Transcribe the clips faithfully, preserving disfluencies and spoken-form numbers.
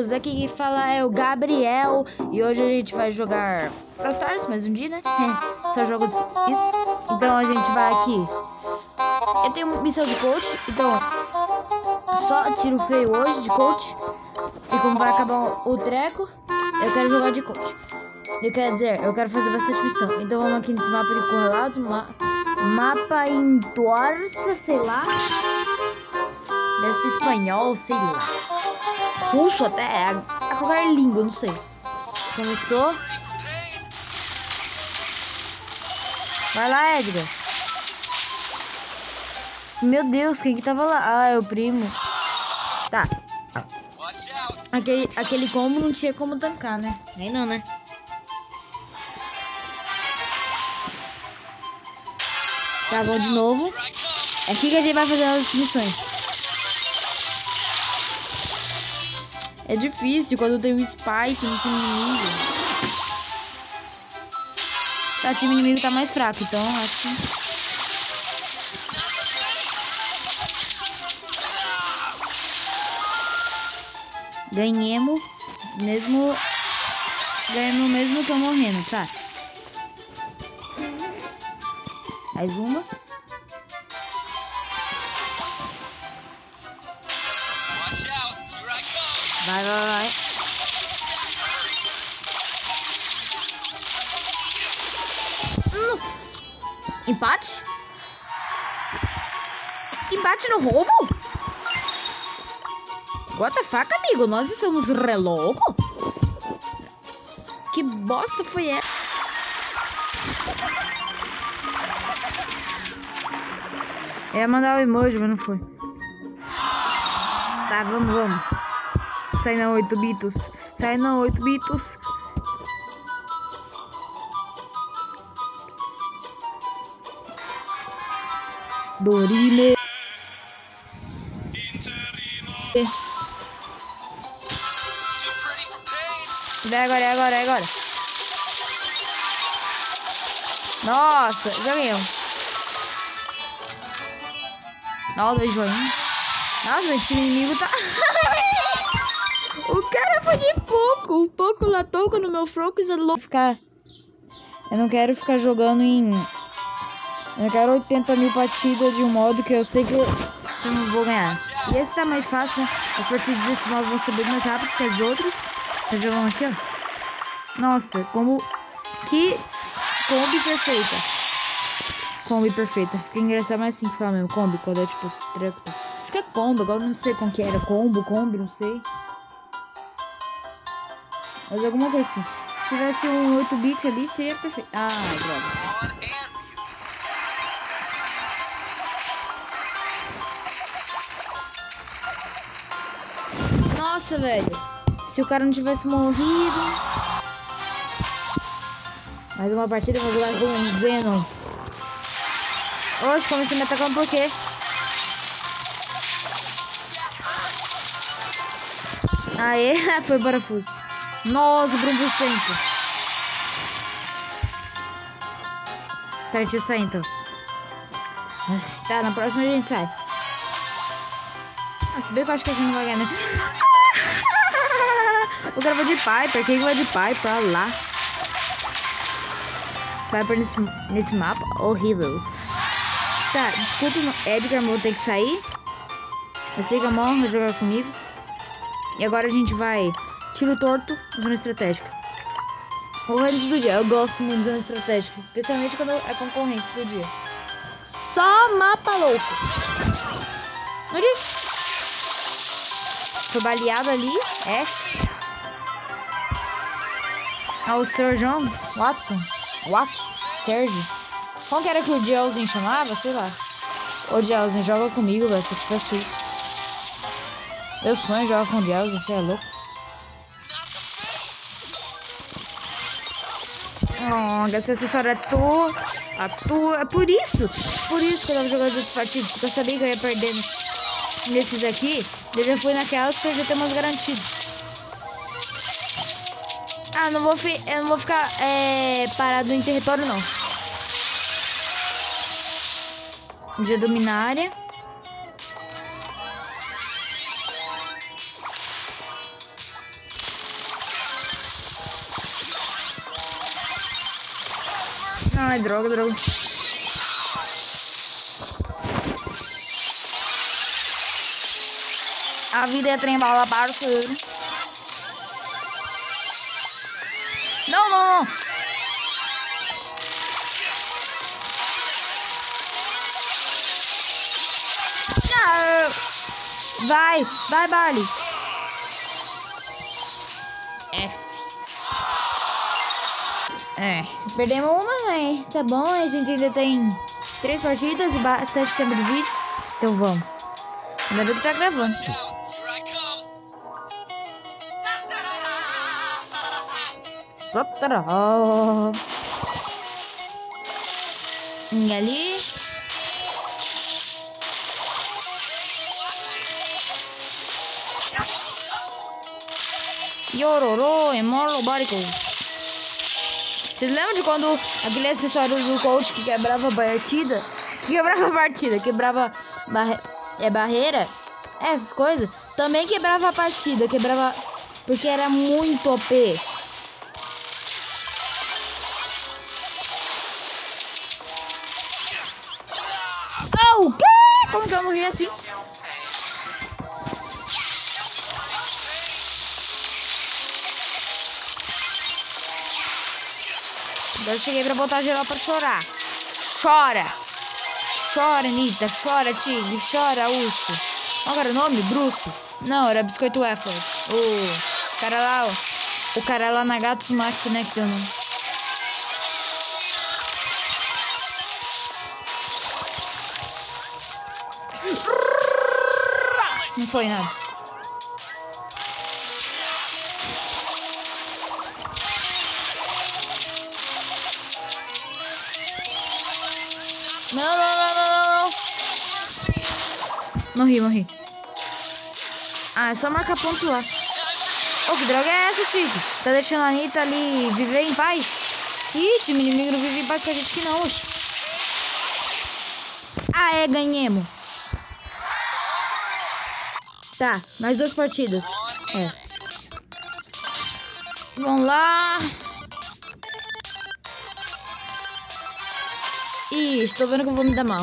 amigos, aqui quem fala é o Gabriel. E hoje a gente vai jogar Brawl Stars, mais um dia, né? Só jogo isso. Então a gente vai aqui. Eu tenho missão de coach, então só tiro feio hoje de coach. E como vai acabar o treco, eu quero jogar de coach. Eu quero dizer, eu quero fazer bastante missão. Então vamos aqui nesse mapa de correlados, ma mapa em Torça, sei lá. Deve ser espanhol, sei lá. Russo até, a qualquer língua, não sei. Começou. Vai lá, Edgar. Meu Deus, quem que tava lá? Ah, é o primo. Tá. Aquele, aquele combo não tinha como tancar, né? Aí não, né? Tá bom, de novo. É aqui que a gente vai fazer as missões. É difícil quando tem um Spike no time inimigo. Tá, o time inimigo tá mais fraco, então acho que... Ganhemos. Mesmo... Ganhamos mesmo que eu morrendo, tá? Mais uma. Vai, vai, vai. Hum. Empate? Empate no roubo? What the fuck, amigo? Nós estamos re louco? Que bosta foi essa? É mandar o emoji, mas não foi. Tá, vamos, vamos. Sai não, oito bitos. Sai não, oito bitos. Dorime. Vai agora, é agora, é agora. Nossa, já ganhamos. Ó, dois joinhas. Nossa, meu time inimigo tá... O cara foi de pouco. Um pouco lá toca no meu Froco e louco ficar. Eu não quero ficar jogando em... Eu não quero oitenta mil partidas de um modo que eu sei que eu, que eu não vou ganhar. E esse tá mais fácil, né? As partidas desse modo vão ser bem mais rápidas que as outras. Tá jogando aqui, ó. Nossa, como... Que... Kombi perfeita. Kombi perfeita. Fica engraçado mais assim que fala mesmo. Kombi, quando é tipo os treco. Acho que é combo, agora eu não sei como que era. Combo, Kombi, não sei. Mas alguma coisa assim. Se tivesse um oito bit ali, seria perfeito. Ah, droga. Nossa, velho. Se o cara não tivesse morrido. Mais uma partida, eu vou jogar com um Zenon. Ô, você começou a me atacar por quê? Aê, foi parafuso. Nossa, Bruno sempre. Pera, deixa eu sair então. Tá, na próxima a gente sai. Ah, se bem que eu acho que a gente não vai ganhar, né? O cara vai de Piper. Quem vai de Piper lá? Piper nesse, nesse mapa? Horrível. Tá, desculpa, Edgar, vou ter que sair. Eu sei que a mão vai jogar comigo. E agora a gente vai... Tiro torto, zona estratégica. Concorrentes do dia. Eu gosto muito de zona estratégica. Especialmente quando é concorrente do dia. Só mapa louco. Não disse? Foi baleado ali. É. Ah, o senhor John Watson. Watson. Sérgio. Como que era que o Gelzinho chamava? Sei lá. Ô, Gelzinho, joga comigo, velho. Se eu tiver suíço. Meu sonho é jogar com o Gelzinho. Você é louco. Oh, essa acessório é tua, a tua, é por isso, por isso que eu tava jogando outros partidos, porque eu sabia que eu ia perder nesses aqui, eu já fui naquelas pra já ter umas garantidas. Ah, não vou, eu não vou ficar é, parado em território não. Dia dominária. Ai, droga, droga. A vida é trem bala, parceiro. Não, não, não. Não. Vai, vai, Barley. F. É, perdemos uma, né? Tá bom, a gente ainda tem três partidas e bastante tempo de vídeo. Então vamos. Ainda bem que tá gravando. E ali. Yororô, emolo, bárico. Vocês lembram de quando aquele acessório do coach que quebrava a partida? Que quebrava a partida, quebrava barre... é, barreira? Essas coisas. Também quebrava a partida, quebrava... Porque era muito O P. Oh, o quê? Como que eu morri assim? Agora eu cheguei pra botar geral pra chorar. Chora! Chora, Anitta. Chora, Tigre. Chora, Urso. Qual era o nome? Bruce? Não, era Biscoito Effort. O cara lá, ó. O cara lá na Gatos Max, né? Que tem o nome. Não foi nada. Não, não, não, não, não. Morri, morri. Ah, é só marcar ponto lá. Ô, oh, que droga é essa, Tigre? Tá deixando a Anitta ali viver em paz? Ih, time inimigo não vive em paz com a gente que não, hoje. Ah, é, ganhemos. Tá, mais duas partidas. É. Vamos lá. Ih, estou vendo que eu vou me dar mal.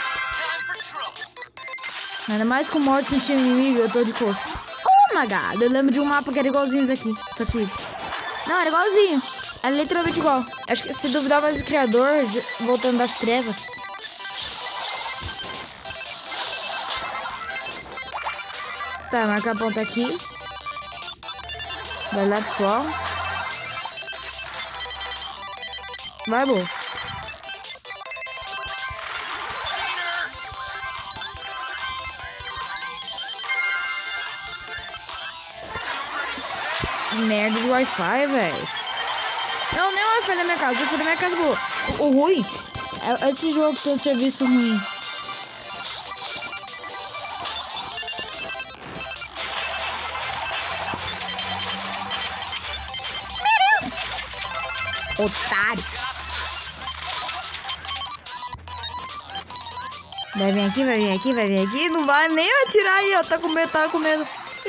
Ainda mais com mortes no time inimigo, eu tô de cor. Oh my god, eu lembro de um mapa que era igualzinho isso aqui. Isso aqui. Não, era igualzinho. Era literalmente igual. Acho que se duvidar mais do criador, voltando das trevas. Tá, marcar a ponta aqui. Vai lá, pessoal. Vai, boa. Merda de Wi-Fi, velho. Não, nem Wi-Fi na minha casa. Eu fui na minha casa boa. O, o ruim é esse jogo que tem um serviço ruim. Otário. Vai vir aqui, vai vir aqui, vai vir aqui. Não vai nem atirar aí, ó. Tá com medo, tá com medo.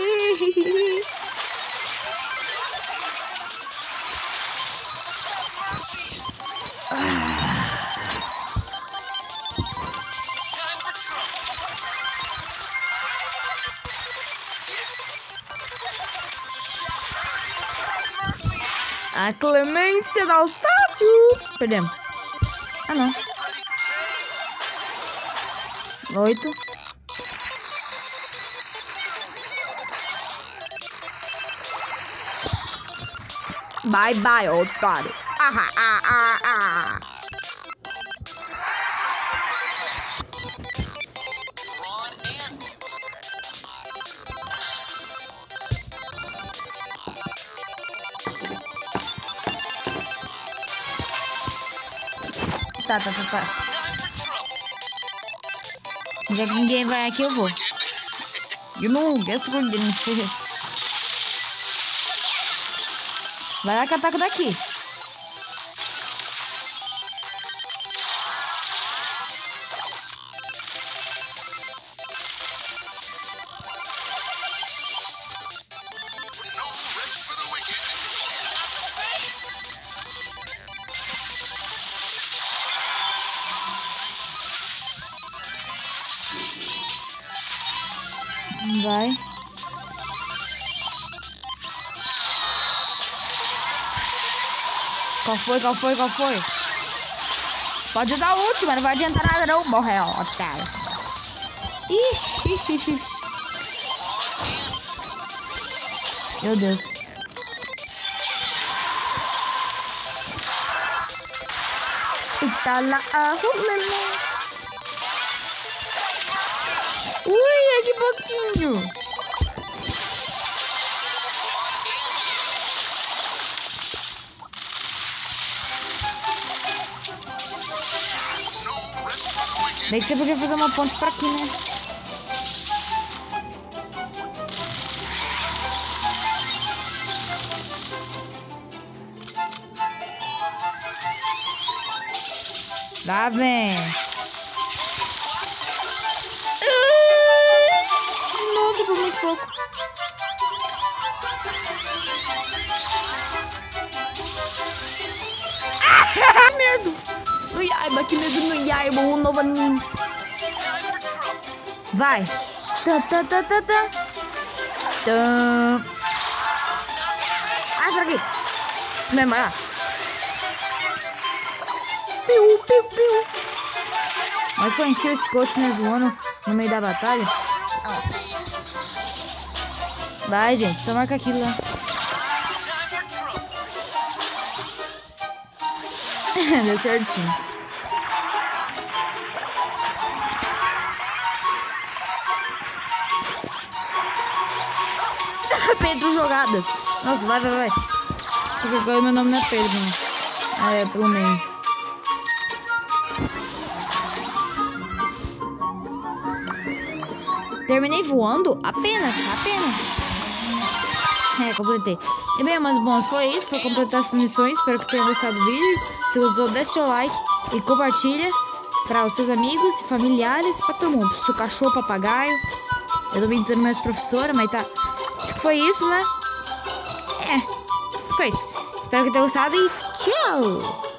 A clemência da Eustácio. Perdemos. Ah, não. Oito. Bye, bye, otário. Ah, ah, ah, ah. Tá, tá, tá, tá. Já que ninguém vai aqui, eu vou. Eu não gosto de... Vai lá que ataco daqui. Qual foi, qual foi, qual foi? Pode usar o último, não vai adiantar nada não. Morreu, otário. Ixi, ixi, ixi, ixi. Meu Deus. Eita lá, ulala. Ui, é que pouquinho. Bem que você podia fazer uma ponte pra aqui, né? Lá vem. Nossa, por muito pouco. Ah, merda. No Yaiba, que medo no Yaiba, o novo anime. Vai. Tá, tá, tá, tá, tá. Tá. Ah, será que? Mesmo, ah. Piu, piu, piu. Mas foi encher esse coach, né, zoando no meio da batalha. Vai, gente, só marca aquilo lá. Deu certinho. Pedro jogadas. Nossa, vai, vai, vai. Porque agora meu nome não é Pedro, né? É, pelo meio. Terminei voando? Apenas, apenas. É, completei. E bem, mas bom, foi isso. Foi completar essas missões. Espero que tenham gostado do vídeo. Se gostou, deixa seu like e compartilha para os seus amigos e familiares, para todo mundo. Seu cachorro, papagaio. Eu tô brincando mais professora, mas tá. Acho que foi isso, né? É, foi isso. Espero que tenham gostado e tchau!